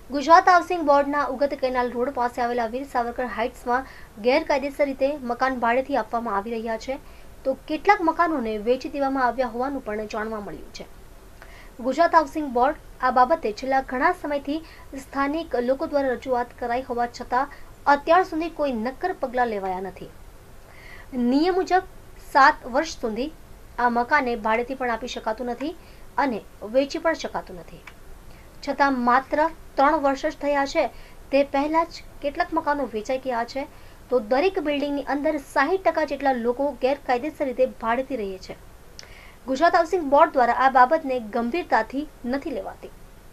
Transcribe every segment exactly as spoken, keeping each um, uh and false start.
Gujarat housing બોર્ડના Ugat canal road પાસે આવેલા વીર સાવરકર હાઇટ્સમાં ગેરકાયદેસર રીતે મકાન ભાડેથી આપવામાં આવી રહ્યા છે, તો કેટલાક મકાનોને વેચી દેવામાં આવ્યા હોવાનું પણ જાણવા મળ્યું છે. ગુજરાત હાઉસિંગ બોર્ડ આ બાબતે છેલ્લા ઘણા સમયથી સ્થાનિક લોકો દ્વારા રજૂઆત કરાઈ હોવા છતાં અત્યાર સુધી કોઈ નક્કર પગલાં લેવાયા નથી. નિયમ મુજબ સાત વર્ષ સુધી આ મકાને ભાડેથી પણ આપી શકાતું નથી અને વેચી પણ શકાતું નથી. છતાં માત્ર ત્રણ વર્ષ જ થયા છે તે પહેલા જ કેટલાક મકાનો વેચાઈ ગયા છે, તો દરેક બિલ્ડિંગની અંદર સાહીઠ ટકા જેટલા લોકો ગેરકાયદેસર રીતે ભાડેથી રહે છે. ગુજરાત હાઉસિંગ બોર્ડ દ્વારા આ બાબતને ગંભીરતાથી નથી લેવાતી.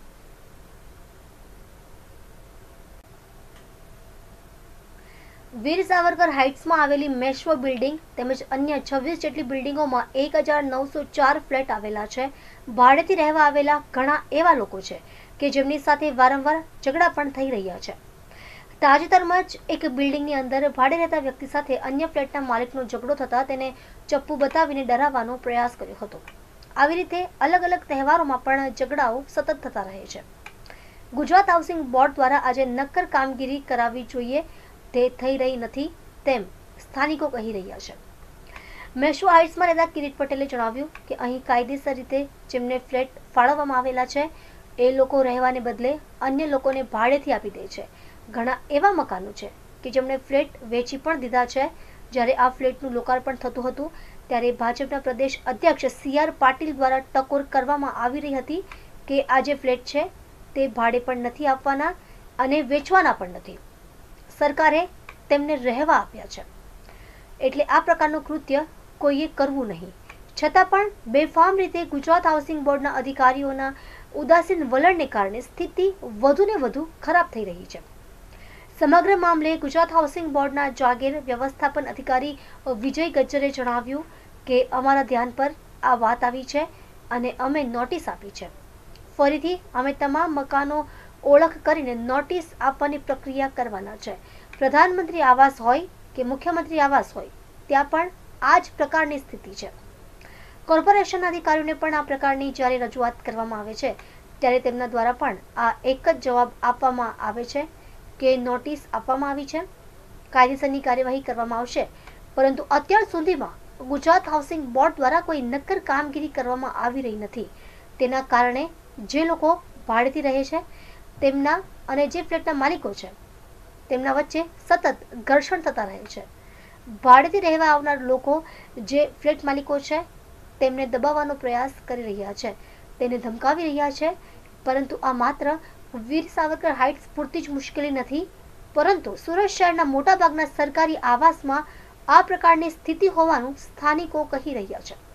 વીર સાવરકર હાઇટ્સમાં આવેલી મેશ્વો બિલ્ડિંગ તેમજ અન્ય છવ્વીસ જેટલી બિલ્ડિંગોમાં એક હજાર નવસો ચાર ફ્લેટ આવેલા છે. ભાડેથી રહેવા આવેલા ઘણા એવા લોકો છે કે જેમની સાથે વારંવાર ઝઘડા પણ થઈ રહ્યા છે. તાજેતરમાં જ એક બિલ્ડિંગની અંદર ભાડે રહેતા વ્યક્તિ સાથે અન્ય ફ્લેટના માલિકનો ઝઘડો થતાં તેને ચપ્પુ બતાવીને ડરાવવાનો પ્રયાસ કર્યો હતો. આવી રીતે અલગ અલગ તહેવારોમાં પણ ઝઘડાઓ સતત થતા રહે છે. ગુજરાત હાઉસિંગ બોર્ડ દ્વારા આજે નક્કર કામગીરી કરાવવી જોઈએ તે થઈ રહી નથી તેમ સ્થાનિકો કહી રહ્યા છે. મેશ્વો હાઇટ્સમાં રહેતા કિરીટ પટેલે જણાવ્યું કે અહીં કાયદેસર રીતે જેમને ફ્લેટ ફાળવવામાં આવેલા છે એ લોકો રહેવાને બદલે અન્ય લોકોને ભાડેથી આપી દે છે. ઘણા એવા મકાનો છે કે જેમણે ફ્લેટ વેચી પણ દીધા છે. જ્યારે આ ફ્લેટનું લોકાર્પણ થતું હતું ત્યારે ભાજપના પ્રદેશ અધ્યક્ષ સી આર પાટીલ દ્વારા ટકોર કરવામાં આવી રહી હતી કે આ જે ફ્લેટ છે તે ભાડે પણ નથી આપવાના અને વેચવાના પણ નથી. સરકારે તેમને રહેવા આપ્યા છે, એટલે આ પ્રકારનું કૃત્ય કોઈએ કરવું નહીં. છતાં પણ બેફામ રીતે ગુજરાત હાઉસિંગ બોર્ડના અધિકારીઓના ઉદાસીન વલણને કારણે સ્થિતિ વધુને વધુ ખરાબ થઈ રહી છે. સમગ્ર મામલે ગુજરાત હાઉસિંગ બોર્ડના જાગીર વ્યવસ્થાપન અધિકારી વિજય ગજ્જરે જણાવ્યું કે અમારા ધ્યાન પર આ વાત આવી છે અને અમે નોટિસ આપી છે. ફરીથી અમે તમામ મકાનો ઓળખ કરીને નોટિસ આપવાની પ્રક્રિયા કરવાના છે. પ્રધાનમંત્રી આવાસ હોય કે મુખ્યમંત્રી આવાસ હોય ત્યાં પણ આ જ પ્રકારની સ્થિતિ છે. કોર્પોરેશનના અધિકારીઓને પણ આ પ્રકારની જ્યારે રજૂઆત કરવામાં આવે છે ત્યારે તેમના દ્વારા પણ આ એક જ જવાબ આપવામાં આવે છે કે નોટિસ આપવામાં આવી છે, કાયદેસરની કાર્યવાહી કરવામાં આવશે. પરંતુ અત્યાર સુધીમાં ગુજરાત હાઉસિંગ બોર્ડ દ્વારા કોઈ નક્કર કામગીરી કરવામાં આવી રહી નથી. તેના કારણે જે લોકો ભાડેથી રહે છે તેમના અને જે ફ્લેટના માલિકો છે તેમના વચ્ચે સતત ઘર્ષણ થતા રહે છે. ભાડેથી રહેવા આવનાર લોકો જે ફ્લેટ માલિકો છે તેમને દબાવવાનો પ્રયાસ કરી રહ્યા છે, તેને ધમકાવી રહ્યા છે. પરંતુ આ માત્ર વીર સાવરકર હાઇટ્સ પૂરતી જ મુશ્કેલી નથી, પરંતુ સુરત શહેરના મોટાભાગના સરકારી આવાસમાં આ પ્રકારની સ્થિતિ હોવાનું સ્થાનિકો કહી રહ્યા છે.